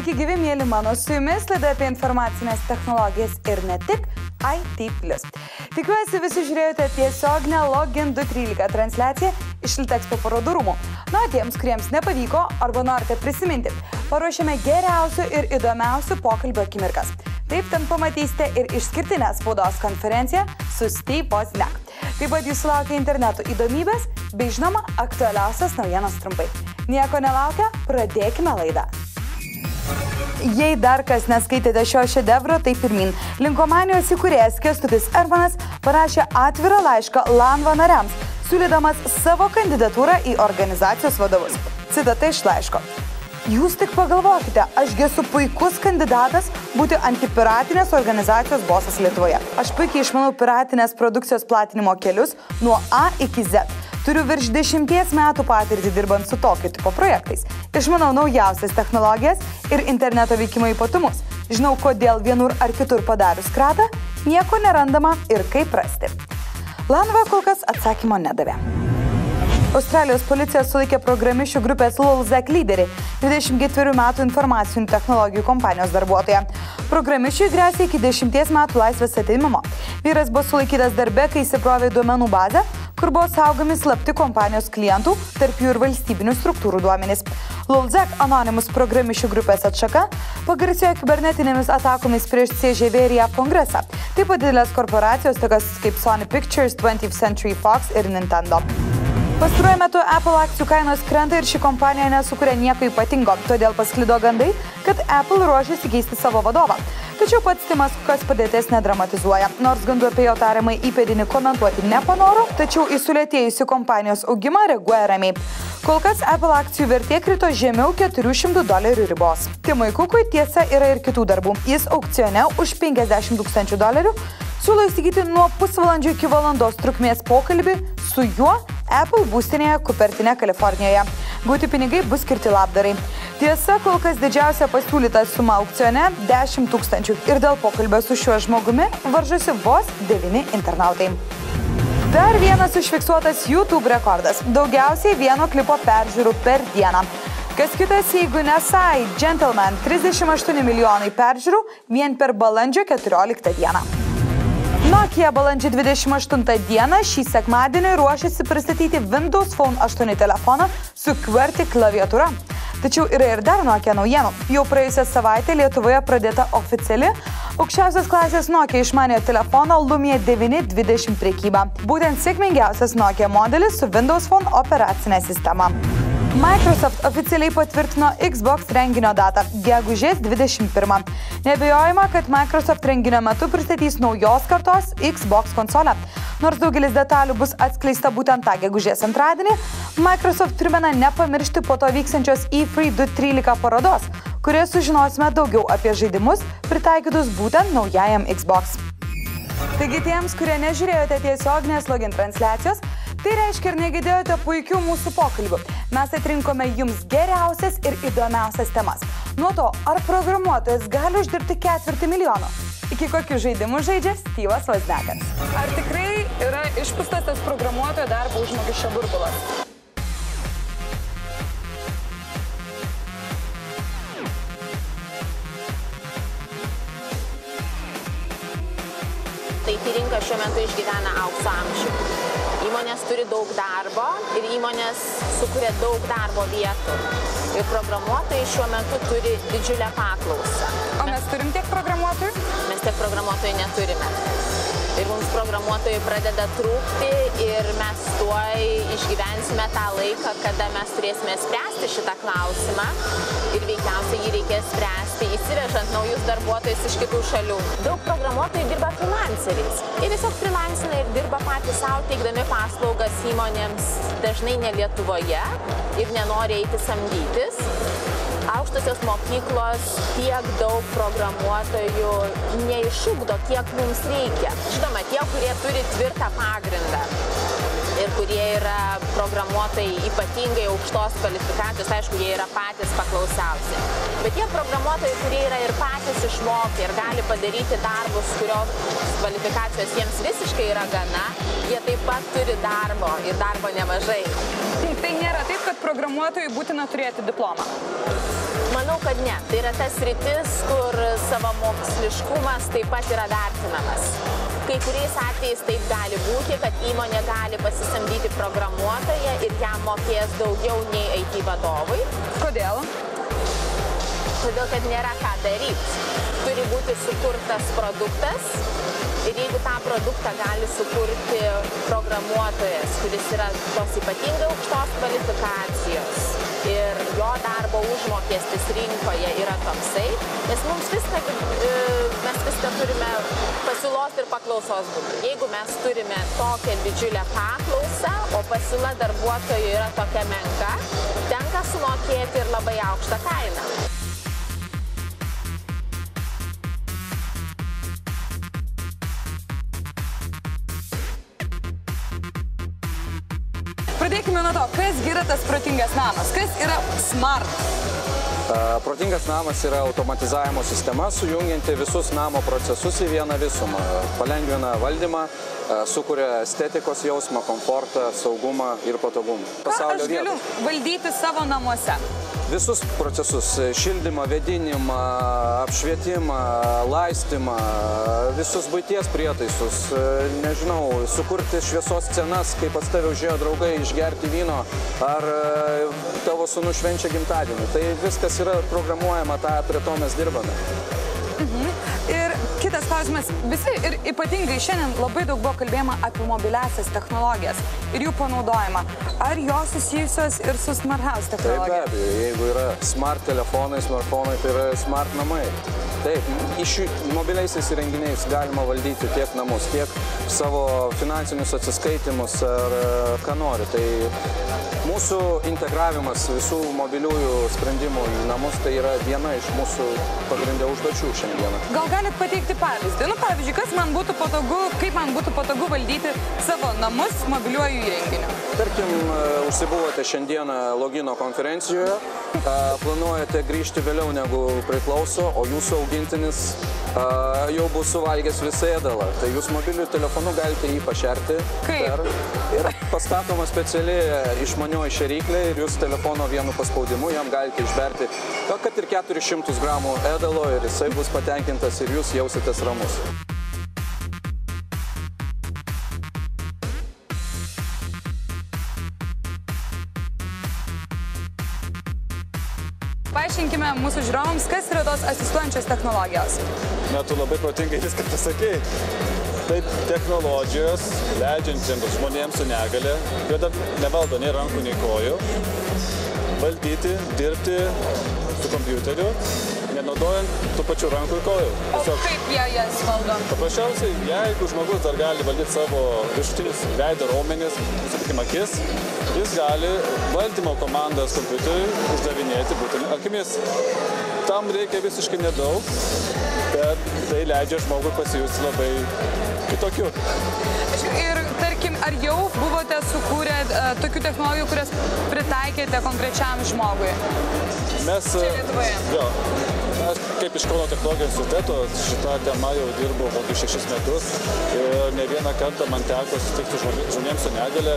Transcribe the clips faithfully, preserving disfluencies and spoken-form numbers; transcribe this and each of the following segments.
Sveiki gyvi, mėly mano, su jumis laida apie informacinės technologijas ir ne tik I T plus. Tikiuosi visi žiūrėjote tiesioginę Login du trylika transliaciją iš Litexpo parodų rūmų. Na, tiems, kuriems nepavyko arba norite prisiminti, paruošėme geriausių ir įdomiausių pokalbio akimirkas. Taip, ten pamatysite ir išskirtinę spaudos konferenciją su Steve Wozniak. Taip pat jūsų laukia interneto įdomybės bei, žinoma, aktualiausias naujienos trumpai. Nieko nelaukia, pradėkime laidą. Jei dar kas neskaitėte šio šedevro, tai pirmin. Linkomanijos įkūrėjas Kęstutis Ermanas parašė atvirą laišką Lanva nariams, siūlydamas savo kandidatūrą į organizacijos vadovus. Citata iš laiško. Jūs tik pagalvokite, ašgi esu puikus kandidatas būti antipiratinės organizacijos bosas Lietuvoje. Aš puikiai išmanau piratinės produkcijos platinimo kelius nuo A iki Z. Turiu virš dešimties metų patirtį dirbant su tokio tipo projektais. Išmanau naujausias technologijas ir interneto veikimo ypatumus. Žinau, kodėl vienur ar kitur padarius kratą, nieko nerandama ir kaip rasti. Lanva kol kas atsakymo nedavė. Australijos policija sulaikė programišių grupės Lulzec lyderį, dvidešimt ketverių metų informacinių technologijų kompanijos darbuotoją. Programišiui gresia iki dešimties metų laisvės atėmimo. Vyras buvo sulaikytas darbe, kai įsibrovė duomenų bazę, kur buvo saugomi slapti kompanijos klientų, tarp jų ir valstybinių struktūrų duomenys. Lulzec Anonymous programišių grupės atšaka pagarsėjo kibernetinėmis atakomis prieš C Ž V ir J A V kongresą. Taip pat didelės korporacijos, tokios kaip Sony Pictures, twentieth Century Fox ir Nintendo. Pastaruoju metu Apple akcijų kainos krenta ir ši kompanija nesukuria nieko ypatingo, todėl pasklido gandai, kad Apple ruošiasi keisti savo vadovą. Tačiau pats Timas Kukas padėties nedramatizuoja. Nors gandų apie jo tariamai įpėdinį komentuoti nepanoro, tačiau į sulėtėjusių kompanijos augimą reaguoja ramiai. Kol kas Apple akcijų vertė krito žemiau keturių šimtų dolerių ribos. Timui Kukui tiesa yra ir kitų darbų. Jis aukcione už penkiasdešimt tūkstančių dolerių siūlo įsigyti nuo pusvalandžio iki valandos trukmės pokalbį su juo Apple būstinėje Kupertine, Kalifornijoje. Gauti pinigai bus skirti labdarai. Tiesa, kol kas didžiausia pasiūlyta suma aukcione – dešimt tūkstančių ir dėl pokalbio su šiuo žmogumi varžosi vos devyni internautai. Dar vienas užfiksuotas YouTube rekordas – daugiausiai vieno klipo peržiūrų per dieną. Kas kitas, jeigu ne Sai Gentleman, trisdešimt aštuoni milijonai peržiūrų vien per balandžio keturioliktą dieną. Nokia balandžio dvidešimt aštuntą dieną šį sekmadienį ruošiasi pristatyti Windows Phone aštuoni telefoną su QWERTY klaviatūra. Tačiau yra ir dar Nokia naujienų. Jau praėjusią savaitę Lietuvoje pradėta oficiali aukščiausios klasės Nokia išmaniojo telefono Lumia devyni dvidešimt prekyba. Būtent sėkmingiausias Nokia modelis su Windows Phone operacinė sistema. Microsoft oficialiai patvirtino Xbox renginio datą – gegužės dvidešimt pirmą. Neabejojama, kad Microsoft renginio metu pristatys naujos kartos Xbox konsolę. Nors daugelis detalių bus atskleista būtent tą gegužės antradienį, Microsoft primena nepamiršti po to vyksančios E trys du trylika parodos, kurioje sužinosime daugiau apie žaidimus pritaikytus būtent naujajam Xbox. Taigi tiems, kurie nežiūrėjote tiesioginės Login transliacijos, tai reiškia ir negirdėjote puikių mūsų pokalbių. Mes atrinkome jums geriausias ir įdomiausias temas. Nuo to, ar programuotojas gali uždirbti ketvirtį milijono, iki kokių žaidimų žaidžia Steve'as Wozniakas. Ar tikrai yra išpūstas tas programuotojo darbo užmokesčio burbulas? Tai rinka šiuo metu išgyvena aukso amžių. Įmonės turi daug darbo ir įmonės sukuria daug darbo vietų. Ir programuotojai šiuo metu turi didžiulę paklausą. O mes turim tiek programuotojų? Mes tiek programuotojų neturime. Ir mums programuotojai pradeda trūkti ir mes tuoj išgyvensime tą laiką, kada mes turėsime spręsti šitą klausimą ir veikiausiai jį reikės spręsti įsivežant naujus darbuotojus iš kitų šalių. Daug programuotojų dirba freelanceriais. Jie tiesiog freelancina ir dirba patys savo, teikdami paslaugas įmonėms dažnai ne Lietuvoje ir nenori eiti samdytis. Aukštosios mokyklos tiek daug programuotojų neišugdo, kiek mums reikia. Žinoma, tie, kurie turi tvirtą pagrindą ir kurie yra programuotojai ypatingai aukštos kvalifikacijos, aišku, jie yra patys paklausiausi. Bet tie programuotojai, kurie yra ir patys išmokę ir gali padaryti darbus, kurios kvalifikacijos jiems visiškai yra gana, jie taip pat turi darbo ir darbo nemažai. Tai nėra taip, kad programuotojui būtina turėti diplomą? Manau, kad ne. Tai yra tas sritis, kur savamoksliškumas taip pat yra vertinamas. Kai kuriais atvejais taip gali būti, kad įmonė gali pasisamdyti programuotoją ir jam mokės daugiau nei I T vadovui. Kodėl? Todėl, kad nėra ką daryti. Turi būti sukurtas produktas ir jeigu tą produktą gali sukurti programuotojas, kuris yra tos ypatingai aukštos kvalifikacijos ir jo darbo užmokestis rinkoje yra toksai, nes mums viską, mes viską turime pasiūlos ir paklausos būdu. Jeigu mes turime tokią didžiulę paklausą, o pasiūla darbuotojų yra tokia menka, tenka sumokėti ir labai aukštą kainą. Pradėkime nuo to, kas yra tas protingas namas, kas yra smart? Protingas namas yra automatizavimo sistema, sujungianti visus namo procesus į vieną visumą. Palengvina valdymą, sukuria estetikos jausmą, komfortą, saugumą ir patogumą. Ką aš galiu valdyti savo namuose? Visus procesus – šildymą, vėdinimą, apšvietimą, laistymą, visus buities prietaisus, nežinau, sukurti šviesos scenas, kai pas tave užėjo draugai išgerti vyno, ar tavo sūnus švenčia gimtadienį. Tai viskas yra programuojama, tą prie to mes dirbame. Mhm. Ir kitas klausimas, visi ir ypatingai šiandien labai daug buvo kalbėjama apie mobiliasias technologijas ir jų panaudojimą. Ar jos susijusios ir su Smart House technologija? Taip, be abejo, jeigu yra smart telefonai, smartfonai, tai yra smart namai. Taip, iš mobiliaisiais įrenginiais galima valdyti tiek namus, tiek savo finansinius atsiskaitimus ar ką nori. Tai mūsų integravimas visų mobiliųjų sprendimų į namus tai yra viena iš mūsų pagrindė užduočių šiandieną. Gal galit pateikti pavyzdį? Nu, pavyzdžiui, kas man būtų patogu, kaip man būtų patogu valdyti savo namus mobiliuoju įrenginiu? Tarkim, užsibuvote šiandieną logino konferencijoje, planuojate grįžti vėliau negu priklauso, o jūsų augintinis jau bus suvalgęs visą ėdalą. Tai jūs mobiliu telefonu galite jį pašerti. Kaip? Ir pastatoma specialiai išmanioji šėryklė ir jūs telefono vienu paspaudimu jam galite išberti kad ir keturis šimtus gramų ėdalo ir jisai bus patenkintas ir jūs jausitės ramus. Paaiškinkime mūsų žiūrovams, kas yra tos asistuojančios technologijos. Na, tu labai protingai viską pasakei. Taip, technologijos, leidžiantiems žmonėms su negale, kurie dar nevaldo nei rankų, nei kojų, valdyti, dirbti su kompiuteriu, nenaudojant tų pačių rankų ir kojų. O kaip jie jas valdo? Paprasčiausiai, jeigu žmogus dar gali valdyti savo viršutinius veido raumenis, sakykime, akis, jis gali valdymo komandas kompiuteriui uždavinėti būtent akimis. Tam reikia visiškai nedaug, bet tai leidžia žmogui pasijusti labai kitokiu. Ir tarkim, ar jau buvote sukūrę uh, tokių technologijų, kurias pritaikėte konkrečiam žmogui? Mes, čia Lietuvoje? Jo, aš kaip iš Kauno technologijos universiteto šitą temą jau dirbu kokius šešis metus ir ne vieną kartą man teko susitikti žmonėms su negale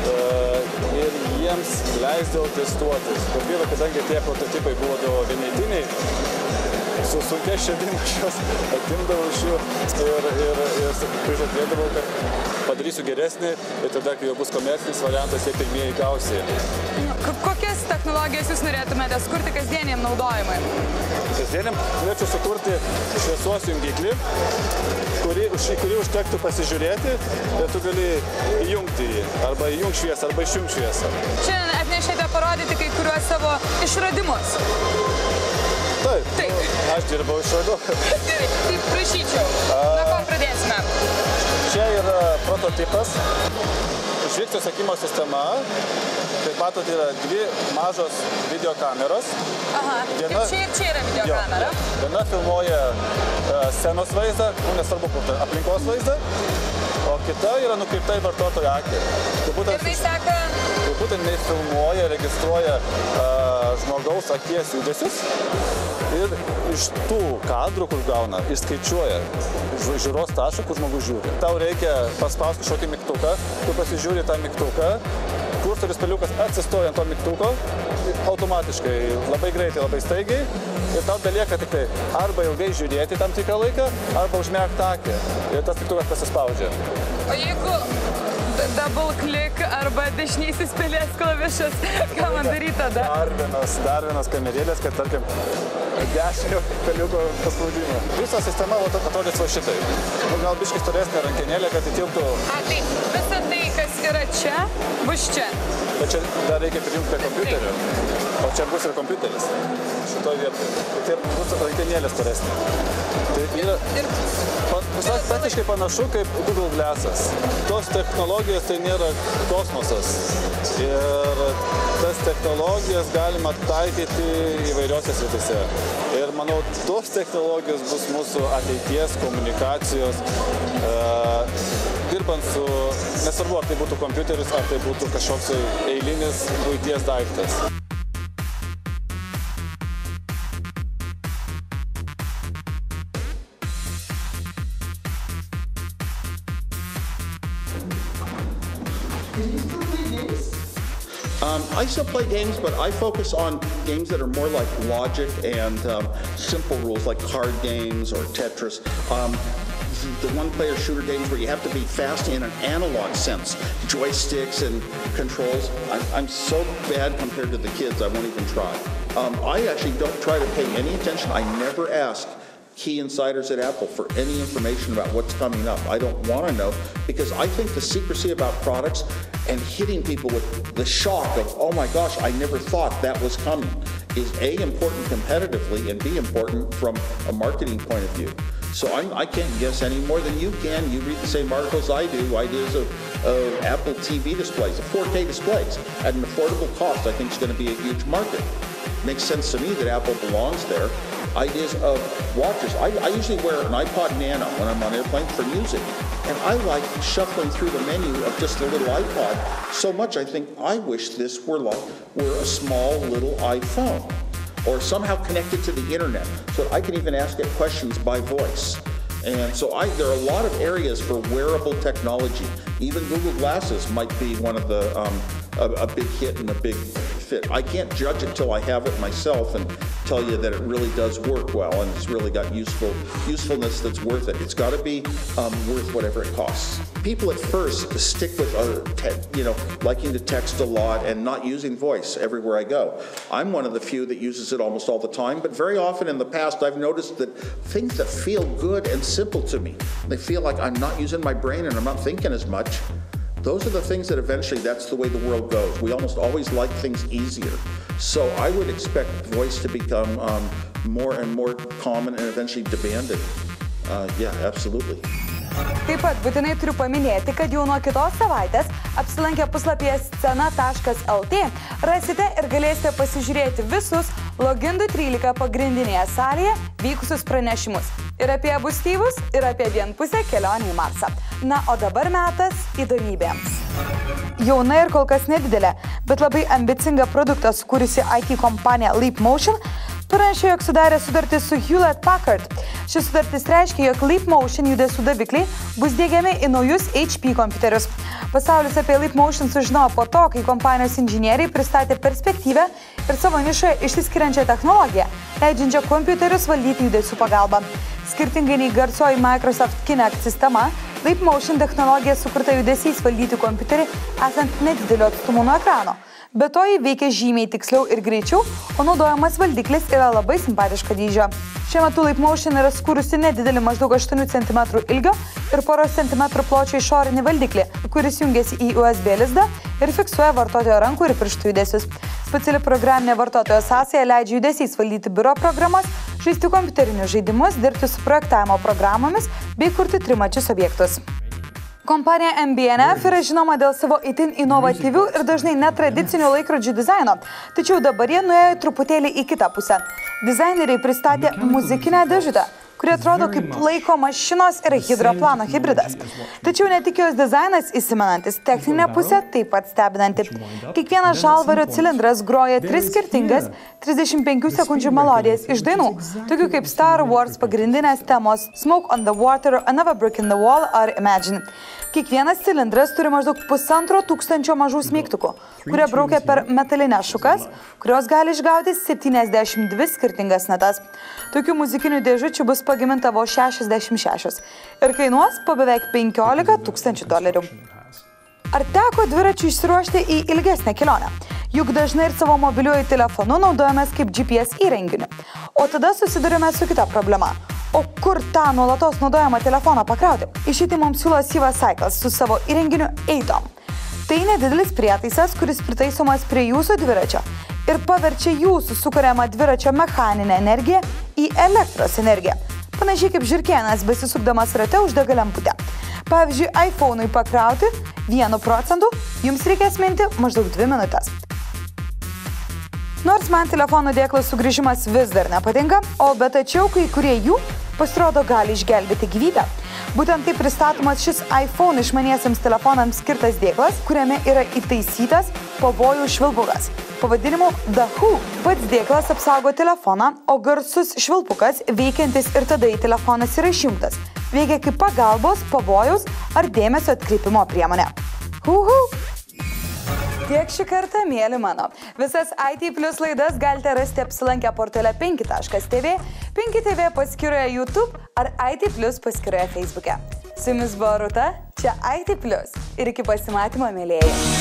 ir jiems leisdavo testuotis. Per bylą, kadangi tie prototipai buvo vienetiniai, su sunkia širdim aš juos atimdavau iš jų ir, ir, ir prižadėdavau, kad padarysiu geresnį ir tada, kai jau bus komercinis variantas, jie pirmieji gausi. Kokias technologijas jūs norėtumėte sukurti kasdieniam naudojimui? Kasdieniam norėčiau sukurti šviesos jungiklį, kurį, už kurį užtektų pasižiūrėti ir tu gali įjungti jį, arba įjung šviesą, arba išjung šviesą. Šiandien atnešėte parodyti kai kuriuos savo išradimus. Taip, Taip. Nu, aš dirbau išradu. Gerai, tai prašyčiau. Nuo ko pradėsime? Čia yra prototipas, žvilgsnio sekimo sistema. Kaip matote, yra dvi mažos videokameros. Aha, Viena, čia ir čia yra videokamera. Jo, viena filmuoja scenos vaizdą, nesvarbu, aplinkos vaizdą, o kita yra nukreipta į vartotojo akį. Tai būtent, ir tai seka... Tai būtent jinai filmuoja, registruoja a, žmogaus akies judesius ir iš tų kadrų, kur gauna, išskaičiuoja žiūros tašką, kur žmogus žiūri. Tau reikia paspausti kažkokį mygtuką, tu pasižiūri tą mygtuką Kursoris peliukas atsistoja ant to mygtuko automatiškai, labai greitai, labai staigiai ir tau belieka tik tai arba ilgai žiūrėti tam tikrą laiką, arba užmerkti akį ir tas mygtukas pasispaudžia. O jeigu double click arba dešinysis pelės klavišas, ką man daryti tada? Dar vienas, dar vienas kamerėlės, kad tarkim dešinio peliuko paspaudimą. Visa sistema atrodys va šitai. Nu, gal biškai storesnė rankenėlė, kad įtilptų. A, tai visa tai, kas yra čia, bus čia. Bet čia dar reikia prijungti prie kompiuterio. O čia bus ir kompiuteris. Šitoje vietoje. Tai bus rankenėlė storesnė. Tai yra praktiškai panašu kaip Google Glass'as. Tos technologijos tai nėra kosmosas. Ir tas technologijas galima taikyti įvairiose srityse. Ir manau, tos technologijos bus mūsų ateities komunikacijos, e, dirbant su, nesvarbu, ar tai būtų kompiuteris, ar tai būtų kažkoks eilinis buities daiktas. Um, I still play games, but I focus on games that are more like logic and um, simple rules, like card games or Tetris. Um, the one-player shooter games where you have to be fast in an analog sense, joysticks and controls. I'm, I'm so bad compared to the kids, I won't even try. Um, I actually don't try to pay any attention. I never ask key insiders at Apple for any information about what's coming up. I don't want to know because I think the secrecy about products and hitting people with the shock of, oh my gosh, I never thought that was coming, is A, important competitively, and B, important from a marketing point of view. So I'm, I can't guess any more than you can. You read the same articles I do, ideas of, of Apple T V displays, of four K displays, at an affordable cost. I think it's going to be a huge market. Makes sense to me that Apple belongs there. Ideas of watches. I, I usually wear an iPod Nano when I'm on airplane for music. And I like shuffling through the menu of just the little iPod so much I think I wish this were like were a small little iPhone or somehow connected to the internet so that I can even ask it questions by voice. And so I, there are a lot of areas for wearable technology. Even Google Glasses might be one of the um, a, a big hit and a big fit. I can't judge it till I have it myself and tell you that it really does work well and it's really got useful usefulness that's worth it. It's got to be um, worth whatever it costs. People at first stick with uh, te- you know liking to text a lot and not using voice everywhere I go. I'm one of the few that uses it almost all the time, but very often in the past I've noticed that things that feel good and simple to me, they feel like I'm not using my brain and I'm not thinking as much. Those are the things that eventually, that's the way the world goes. We almost always like things easier. So I would expect voice to become um, more and more common and eventually demanded. Uh, yeah, absolutely. Taip pat būtinai turiu paminėti, kad jau nuo kitos savaitės apsilankę puslapyje scena taškas el tė rasite ir galėsite pasižiūrėti visus Login du trylika pagrindinėje salėje vykusius pranešimus. Ir apie Abu Styvus, ir apie vienpusę kelionę į Marsą. Na, o dabar metas įdomybėms. Jauna ir kol kas nedidelė, bet labai ambicinga produktą sukūrusi I T kompanija Leap Motion pranešė, jog sudarė sutartį su Hewlett Packard. Šis sutartis reiškia, jog Leap Motion judesių davikliai bus diegiami į naujus H P kompiuterius. Pasaulis apie Leap Motion sužinojo po to, kai kompanijos inžinieriai pristatė perspektyvę ir savo nišoje išsiskiriančią technologiją, leidžiančią kompiuterius valdyti judesių pagalba. Skirtingai nei garsioji Microsoft Kinect sistema, Leap Motion technologija sukurta judesiais valdyti kompiuterį esant nedideliu atstumu nuo ekrano. Be to, jį veikia žymiai tiksliau ir greičiau, o naudojamas valdiklis yra labai simpatiško dydžio. Šiuo metu Leap Motion yra skūrusi nedidelį maždaug aštuonių centimetrų ilgio ir poros centimetrų pločio išorinį valdiklį, kuris jungiasi į U S B lizdą ir fiksuoja vartotojo rankų ir pirštų judesius. Speciali programinė vartotojo sąsaja leidžia judesiais valdyti biuro programas, žaisti kompiuterinius žaidimus, dirbti su projektavimo programomis bei kurti trimačius objektus. Kompanija M B N F yra žinoma dėl savo itin inovatyvių ir dažnai netradicinių laikrodžių dizaino, tačiau dabar jie nuėjo truputėlį į kitą pusę. Dizaineriai pristatė muzikinę dėžutę, kurie atrodo kaip laiko mašinos ir hidroplano hibridas. Tačiau ne tik jos dizainas įsimenantis, techninė pusė taip pat stebinanti. Kiekvienas žalvario cilindras groja tris skirtingas trisdešimt penkių sekundžių melodijas iš dainų, tokių kaip Star Wars pagrindinės temos Smoke on the Water, Another Brick in the Wall ar Imagine. Kiekvienas cilindras turi maždaug pusantro tūkstančio mažų smeigtukų, kurie braukia per metalinės šukas, kurios gali išgauti septyniasdešimt dvi skirtingas natas. Tokių muzikinių dėžučių bus pagaminta vos šešiasdešimt šešios ir kainuos po beveik penkiolika tūkstančių dolerių. Ar teko dviračiu išsiruošti į ilgesnę kelionę? Juk dažnai ir savo mobiliuoju telefonu naudojamės kaip G P S įrenginiu. O tada susidurime su kita problema. O kur tą nuolatos naudojamą telefoną pakrauti? Išeitį mums siūlo Siva Cycles su savo įrenginiu Eitom. Tai nedidelis prietaisas, kuris pritaisomas prie jūsų dviračio ir paverčia jūsų sukuriamą dviračio mechaninę energiją į elektros energiją. Panašiai kaip žirkėnas besisukdamas rate uždega lemputę. Pavyzdžiui, iPhone'ui pakrauti vienu procentu jums reikės minti maždaug dvi minutės. Nors man telefonų dėklo sugrįžimas vis dar nepatinka, o bet tačiau kai kurie jų pasirodo gali išgelbėti gyvybę. Būtent taip pristatomas šis iPhone išmaniesiems telefonams skirtas dėklas, kuriame yra įtaisytas pavojų švilpukas. Pavadinimu The Who. Pats dėklas apsaugo telefoną, o garsus švilpukas veikiantis ir tada į telefonas yra išjungtas. Veikia kaip pagalbos, pavojaus ar dėmesio atkreipimo priemonė. Uhu! Tiek šį kartą, mėly mano. Visas I T Plus laidas galite rasti apsilankę portale penki taškas T V, penki T V paskyroje YouTube ar I T Plus paskyroje Facebook'e. Su jumis buvo Rūta, čia I T Plus ir iki pasimatymo, mėlėjai.